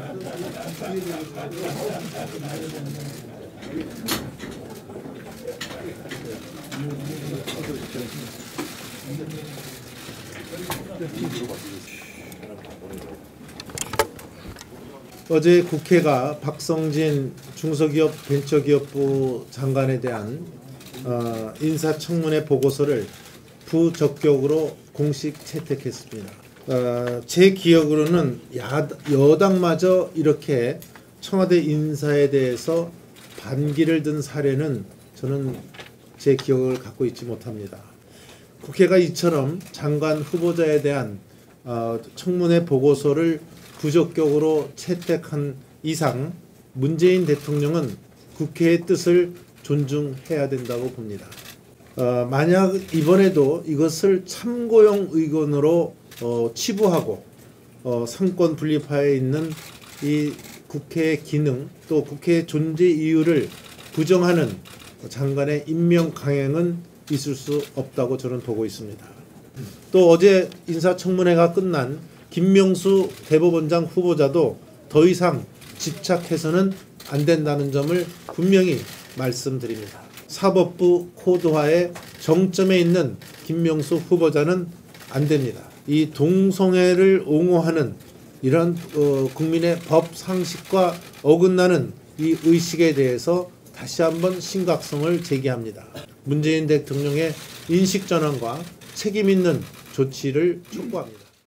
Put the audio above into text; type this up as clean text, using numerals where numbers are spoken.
어제 국회가 박성진 중소기업 벤처기업부 장관에 대한 인사청문회 보고서를 부적격으로 공식 채택했습니다. 제 기억으로는 여당마저 이렇게 청와대 인사에 대해서 반기를 든 사례는 저는 제 기억을 갖고 있지 못합니다. 국회가 이처럼 장관 후보자에 대한 청문회 보고서를 부적격으로 채택한 이상 문재인 대통령은 국회의 뜻을 존중해야 된다고 봅니다. 만약 이번에도 이것을 참고용 의견으로 치부하고 상권 분립화에 있는 이 국회의 기능 또 국회의 존재 이유를 부정하는 장관의 임명 강행은 있을 수 없다고 저는 보고 있습니다. 또 어제 인사청문회가 끝난 김명수 대법원장 후보자도 더 이상 집착해서는 안 된다는 점을 분명히 말씀드립니다. 사법부 코드화의 정점에 있는 김명수 후보자는 안 됩니다. 이 동성애를 옹호하는 이런 국민의 법 상식과 어긋나는 이 의식에 대해서 다시 한번 심각성을 제기합니다. 문재인 대통령의 인식 전환과 책임 있는 조치를 촉구합니다.